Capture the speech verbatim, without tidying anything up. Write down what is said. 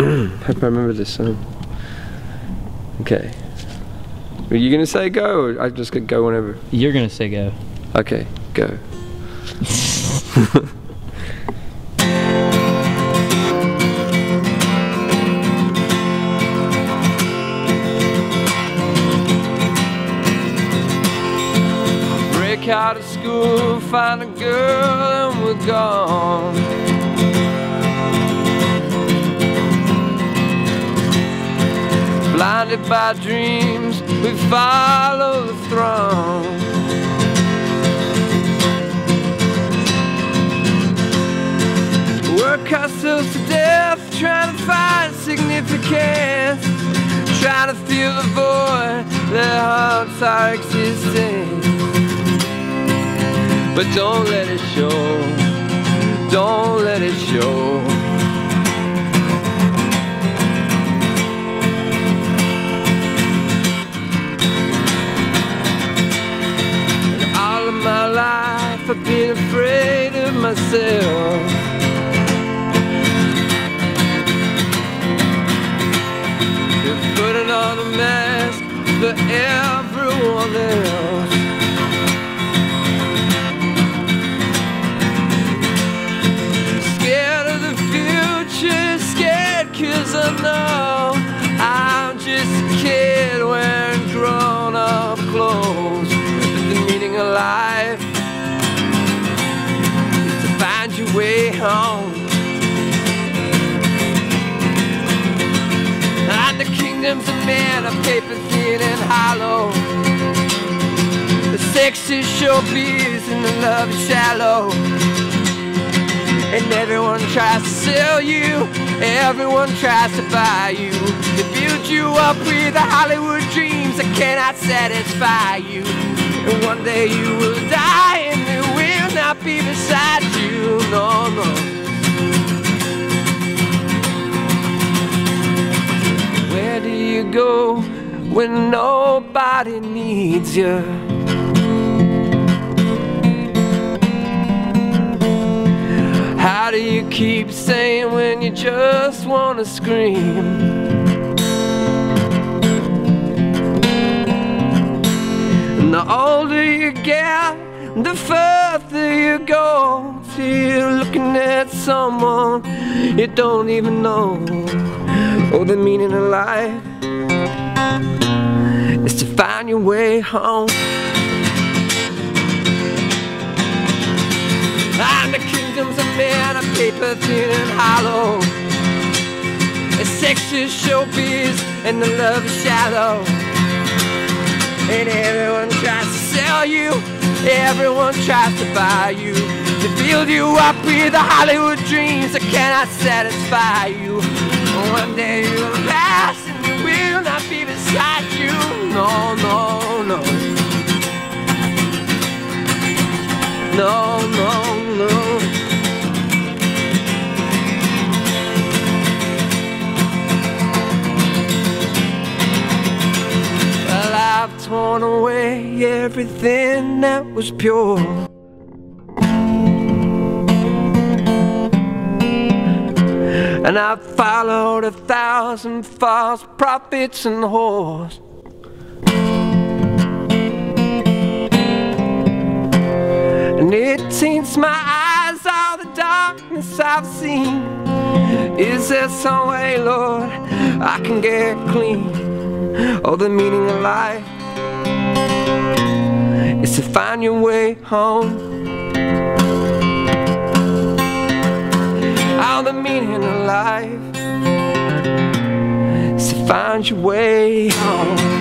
Hope I remember this song. Okay. Are you gonna say go, or I just could go whenever? You're gonna say go. Okay, go. Break out of school, find a girl, and we're gone. Blinded by dreams, we follow the throng. Work ourselves to death, trying to find significance, trying to fill the void that haunts our existence. But don't let it show, don't let it show. My life, I've been afraid of myself. You're putting on a mask for everyone else. Scared of the future, scared cause I know I'm just a kid wearing grown-up clothes. The meaning of life is to find your way home. And the kingdoms of men are paper thin and hollow. The sex is showbiz and the love is shallow. And everyone tries to sell you, everyone tries to buy you. They build you up with the Hollywood dreams that cannot satisfy you. And one day you will die and they will not be beside you, no, no. Where do you go when nobody needs you? How do you keep saying when you just want to scream? The older you get, the further you go, till you're looking at someone you don't even know. Oh, the meaning of life is to find your way home. And the kingdoms of men are paper thin and hollow. The sex is showbiz and the love is shallow. And everyone tries to sell you, everyone tries to buy you, to build you up with the Hollywood dreams that cannot satisfy you. One day you'll pass and you will not be beside you, no, no, no. No, no, no. I've torn away everything that was pure. And I've followed a thousand false prophets and whores. And it taints my eyes, all the darkness I've seen. Is there some way, Lord, I can get clean? Oh, the meaning of life is to find your way home. Oh, the meaning of life is to find your way home.